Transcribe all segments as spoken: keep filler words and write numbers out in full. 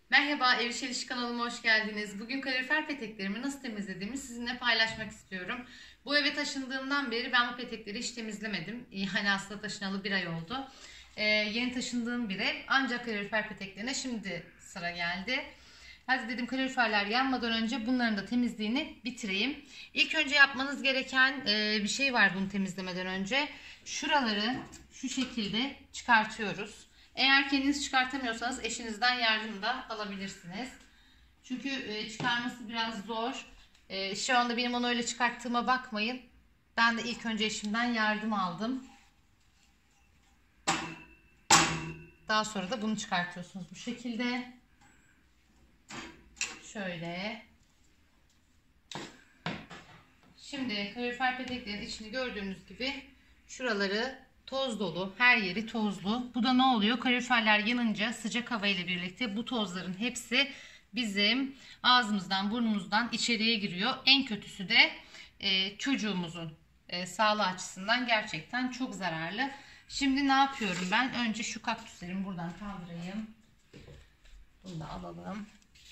Merhaba, Ev İş Eliş kanalıma hoş geldiniz. Bugün kalorifer peteklerimi nasıl temizlediğimi sizinle paylaşmak istiyorum. Bu eve taşındığımdan beri ben bu petekleri hiç temizlemedim. Yani aslında taşınalı bir ay oldu. Ee, yeni taşındığım bir ev, ancak kalorifer peteklerine şimdi sıra geldi. Hadi dedim kaloriferler yanmadan önce bunların da temizliğini bitireyim. İlk önce yapmanız gereken e, bir şey var bunu temizlemeden önce. Şuraları şu şekilde çıkartıyoruz. Eğer kendiniz çıkartamıyorsanız eşinizden yardım da alabilirsiniz. Çünkü e, çıkarması biraz zor. E, şu anda benim onu öyle çıkarttığıma bakmayın. Ben de ilk önce eşimden yardım aldım. Daha sonra da bunu çıkartıyorsunuz bu şekilde. Şöyle. Şimdi kalorifer peteklerin içini gördüğünüz gibi şuraları toz dolu, her yeri tozlu. Bu da ne oluyor? Kaloriferler yanınca sıcak hava ile birlikte bu tozların hepsi bizim ağzımızdan, burnumuzdan içeriye giriyor. En kötüsü de e, çocuğumuzun e, sağlığı açısından gerçekten çok zararlı. Şimdi ne yapıyorum ben? Önce şu kaktüslerimi buradan kaldırayım. Bunu da alalım.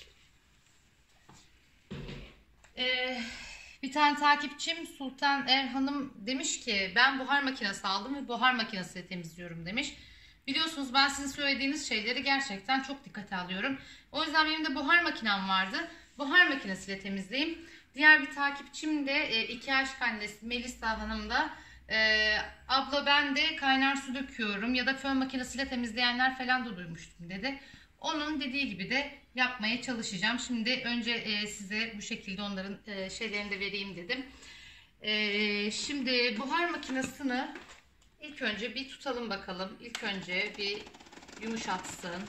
Eee... Bir tane takipçim Sultan Er Hanım demiş ki ben buhar makinesi aldım ve buhar makinesiyle temizliyorum demiş. Biliyorsunuz ben sizin söylediğiniz şeyleri gerçekten çok dikkate alıyorum. O yüzden benim de buhar makinem vardı. Buhar makinesiyle temizleyeyim. Diğer bir takipçim de e, iki aşk annesi Melisa Hanım da e, abla ben de kaynar su döküyorum ya da fön makinesiyle temizleyenler falan da duymuştum dedi. Onun dediği gibi de yapmaya çalışacağım. Şimdi önce e, size bu şekilde onların e, şeylerini de vereyim dedim. E, şimdi buhar makinesini ilk önce bir tutalım bakalım. İlk önce bir yumuşatsın.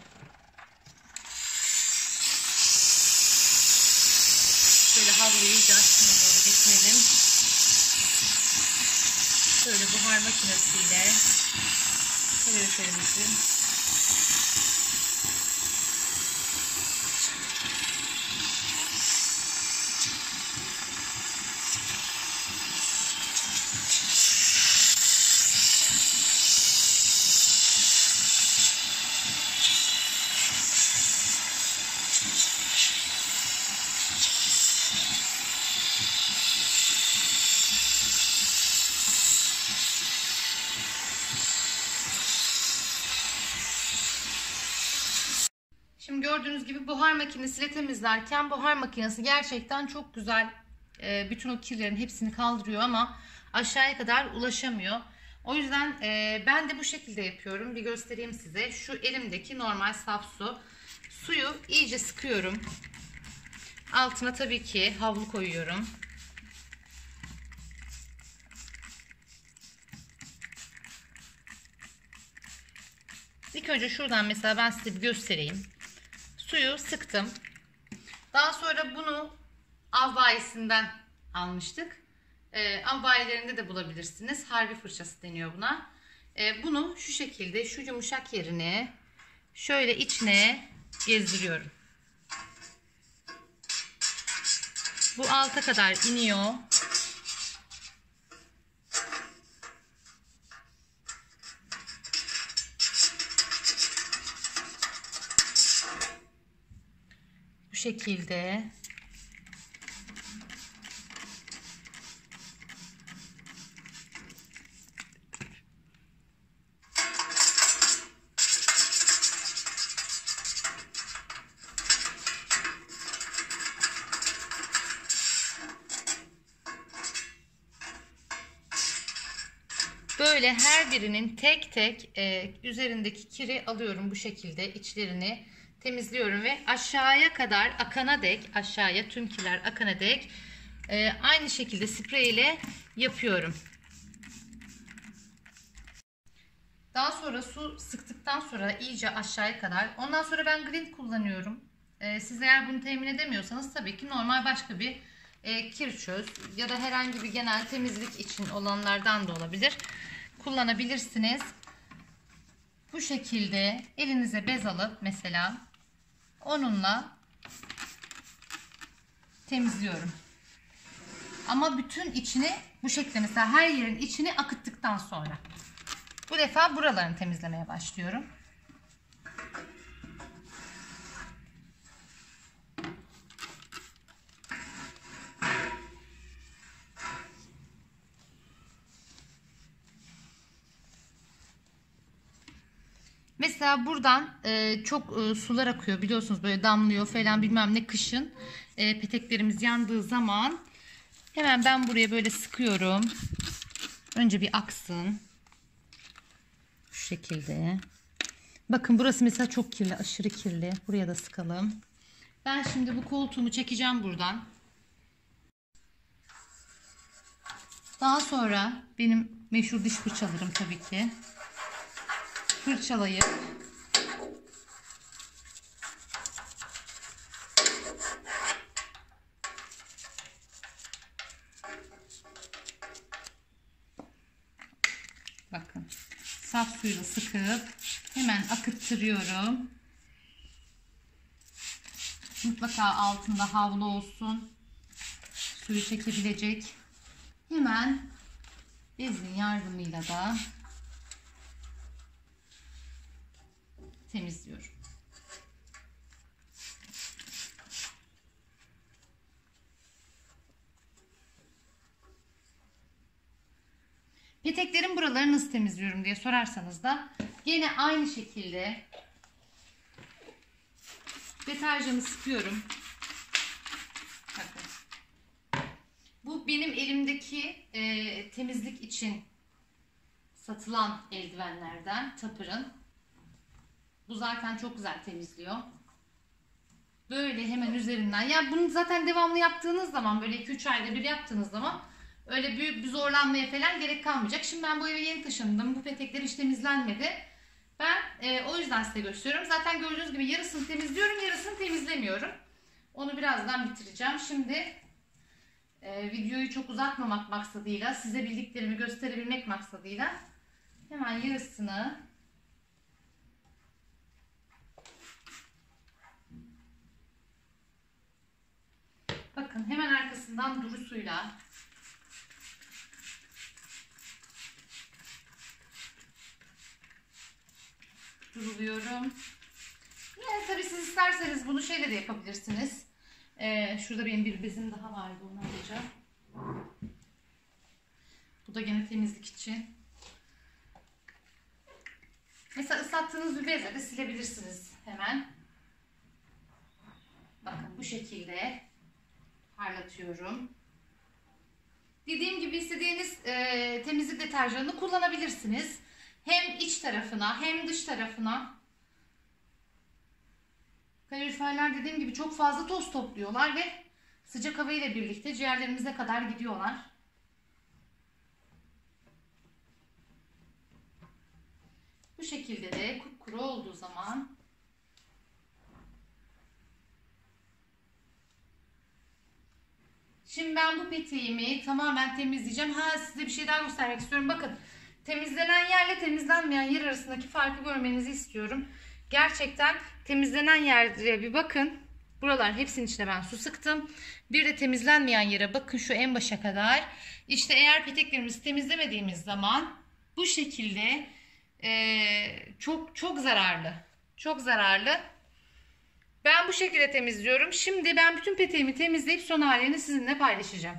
Şöyle havluyu iyice aşağıya doğru getirelim. Şöyle buhar makinesiyle kaloriferimizi Şimdi gördüğünüz gibi buhar makinesiyle temizlerken buhar makinesi gerçekten çok güzel e, bütün o kirlerin hepsini kaldırıyor ama aşağıya kadar ulaşamıyor. O yüzden e, ben de bu şekilde yapıyorum. Bir göstereyim size. Şu elimdeki normal saf su. Suyu iyice sıkıyorum. Altına tabii ki havlu koyuyorum. İlk önce şuradan mesela ben size bir göstereyim. Suyu sıktım. Daha sonra bunu av bayisinden almıştık. E, av bayilerinde de bulabilirsiniz. Harbi fırçası deniyor buna. E, bunu şu şekilde şu yumuşak yerini şöyle içine gezdiriyorum. Bu alta kadar iniyor. Bu şekilde. Böyle her birinin tek tek e, üzerindeki kiri alıyorum bu şekilde, içlerini temizliyorum ve aşağıya kadar akana dek, aşağıya tüm kirler akana dek e, aynı şekilde sprey ile yapıyorum. Daha sonra su sıktıktan sonra iyice aşağıya kadar, ondan sonra ben Glint kullanıyorum. E, siz eğer bunu temin edemiyorsanız tabii ki normal başka bir e, kir çöz ya da herhangi bir genel temizlik için olanlardan da olabilir. Kullanabilirsiniz. Bu şekilde elinize bez alıp mesela onunla temizliyorum. Ama bütün içini bu şekilde mesela her yerin içini akıttıktan sonra. Bu defa buralarını temizlemeye başlıyorum. Mesela buradan e, çok e, sular akıyor biliyorsunuz, böyle damlıyor falan bilmem ne kışın. E, peteklerimiz yandığı zaman hemen ben buraya böyle sıkıyorum. Önce bir aksın. Şu şekilde. Bakın burası mesela çok kirli, aşırı kirli. Buraya da sıkalım. Ben şimdi bu koltuğumu çekeceğim buradan. Daha sonra benim meşhur diş fırçalarım tabii ki. Fırçalayıp bakın saf suyla sıkıp hemen akıttırıyorum. Mutlaka altında havlu olsun. Suyu çekebilecek. Hemen bezin yardımıyla da temizliyorum. Peteklerin buraları nasıl temizliyorum diye sorarsanız da yine aynı şekilde deterjanı sıkıyorum. Bakın. Bu benim elimdeki e, temizlik için satılan eldivenlerden Tapır'ın. Bu zaten çok güzel temizliyor. Böyle hemen üzerinden. Ya bunu zaten devamlı yaptığınız zaman, böyle iki üç ayda bir yaptığınız zaman öyle büyük bir zorlanmaya falan gerek kalmayacak. Şimdi ben bu eve yeni taşındım. Bu petekler hiç temizlenmedi. Ben e, o yüzden size gösteriyorum. Zaten gördüğünüz gibi yarısını temizliyorum, yarısını temizlemiyorum. Onu birazdan bitireceğim. Şimdi e, videoyu çok uzatmamak maksadıyla, size bildiklerimi gösterebilmek maksadıyla hemen yarısını bakın hemen arkasından duru suyla duruluyorum. Yani tabii siz isterseniz bunu şeyle de yapabilirsiniz. Ee, şurada benim bir bezim daha vardı, onu alacağım. Bu da gene temizlik için. Mesela ıslattığınız bir bezle de silebilirsiniz hemen. Bakın bu şekilde parlatıyorum. Dediğim gibi istediğiniz e, temizlik deterjanını kullanabilirsiniz. Hem iç tarafına hem dış tarafına. Kaloriferler dediğim gibi çok fazla toz topluyorlar ve sıcak hava ile birlikte ciğerlerimize kadar gidiyorlar. Bu şekilde de kupkuru olduğu zaman şimdi ben bu peteğimi tamamen temizleyeceğim. Ha, size bir şey daha göstermek istiyorum. Bakın, temizlenen yerle temizlenmeyen yer arasındaki farkı görmenizi istiyorum. Gerçekten temizlenen yere bir bakın. Buralar hepsinin içine ben su sıktım. Bir de temizlenmeyen yere bakın, şu en başa kadar. İşte eğer peteklerimizi temizlemediğimiz zaman bu şekilde e, çok çok zararlı. Çok zararlı. Ben bu şekilde temizliyorum. Şimdi ben bütün peteğimi temizleyip son halini sizinle paylaşacağım.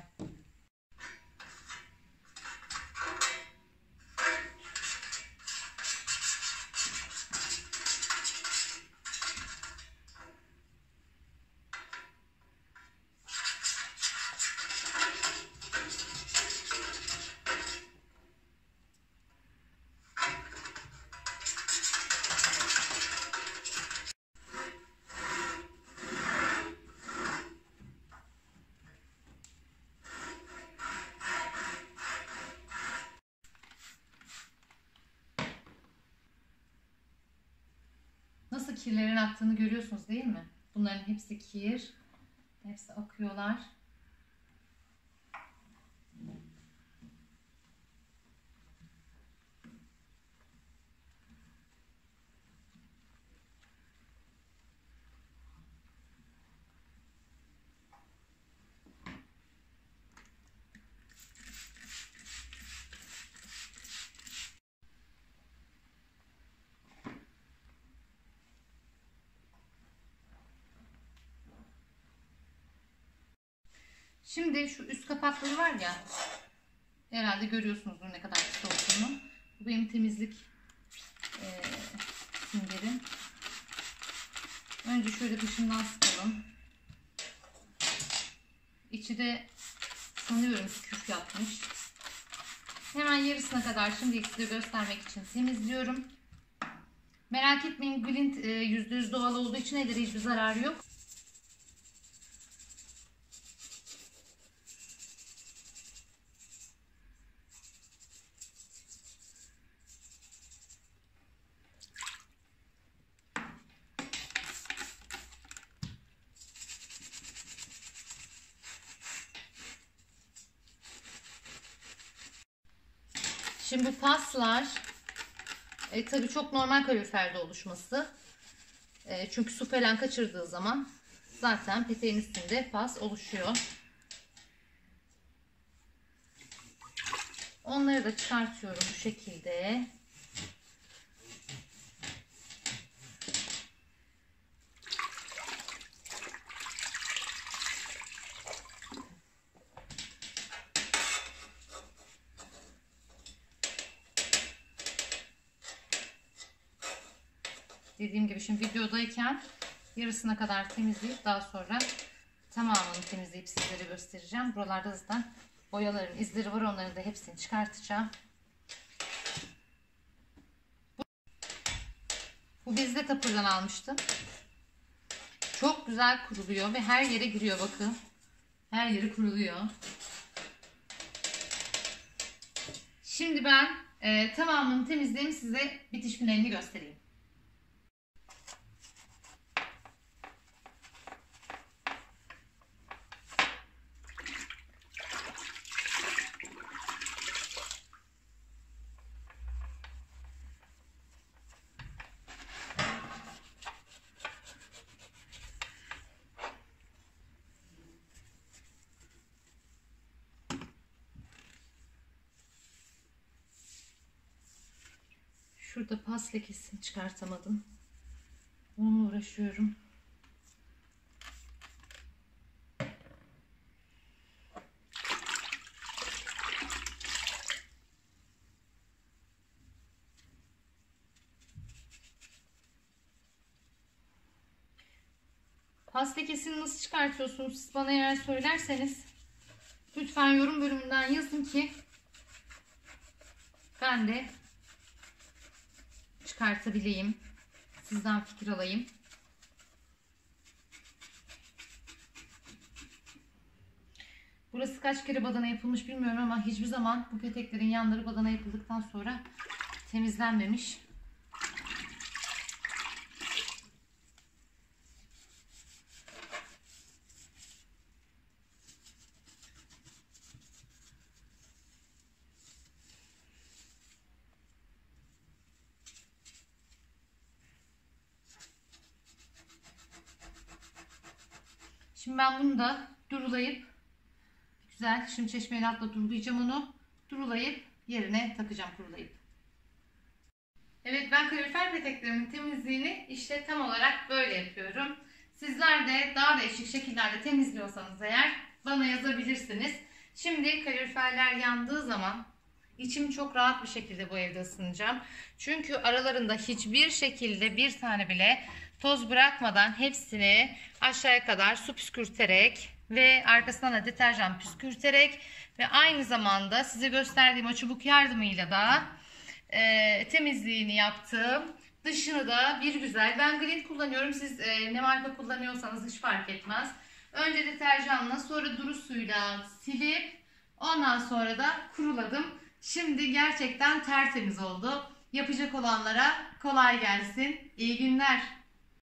Nasıl kirlerin aktığını görüyorsunuz değil mi? Bunların hepsi kir. Hepsi akıyorlar. Şimdi şu üst kapakları var ya, herhalde görüyorsunuzdur ne kadar pis olduğunu. Bu benim temizlik e, süngerin. Önce şöyle dışından sıkalım. İçi de sanıyorum küf yapmış. Hemen yarısına kadar şimdi size göstermek için temizliyorum. Merak etmeyin, Glint yüzde yüz doğal olduğu için elde hiçbir zararı yok. Şimdi bu paslar e, tabii çok normal kaloriferde oluşması. E, çünkü su falan kaçırdığı zaman zaten peteğin üstünde pas oluşuyor. Onları da çıkartıyorum bu şekilde. Dediğim gibi şimdi videodayken yarısına kadar temizleyip daha sonra tamamını temizleyip sizlere göstereceğim. Buralarda zaten boyaların izleri var, onların da hepsini çıkartacağım. Bu, bu bezde Tapır'dan almıştım. Çok güzel kuruluyor ve her yere giriyor, bakın. Her yeri kuruluyor. Şimdi ben e, tamamını temizleyeyim, size bitiş finalini göstereyim. Şurada pas lekesini çıkartamadım. Onunla uğraşıyorum. Pas lekesini nasıl çıkartıyorsunuz siz bana eğer söylerseniz lütfen yorum bölümünden yazın ki ben de çıkartabileyim. Sizden fikir alayım. Burası kaç kere badana yapılmış bilmiyorum ama hiçbir zaman bu peteklerin yanları badana yapıldıktan sonra temizlenmemiş. Şimdi ben bunu da durulayıp güzel, şimdi çeşmeyle atla durulayacağım onu. Durulayıp yerine takacağım, kurulayıp. Evet, ben kalorifer peteklerimin temizliğini işte tam olarak böyle yapıyorum. Sizler de daha değişik şekillerde temizliyorsanız eğer bana yazabilirsiniz. Şimdi kaloriferler yandığı zaman içim çok rahat bir şekilde bu evde ısınacağım. Çünkü aralarında hiçbir şekilde bir tane bile toz bırakmadan hepsini aşağıya kadar su püskürterek ve arkasından da deterjan püskürterek ve aynı zamanda size gösterdiğim o çubuk yardımıyla da e, temizliğini yaptım. Dışını da bir güzel, ben Glint kullanıyorum, siz e, ne marka kullanıyorsanız hiç fark etmez. Önce deterjanla, sonra duru suyla silip ondan sonra da kuruladım. Şimdi gerçekten tertemiz oldu. Yapacak olanlara kolay gelsin. İyi günler.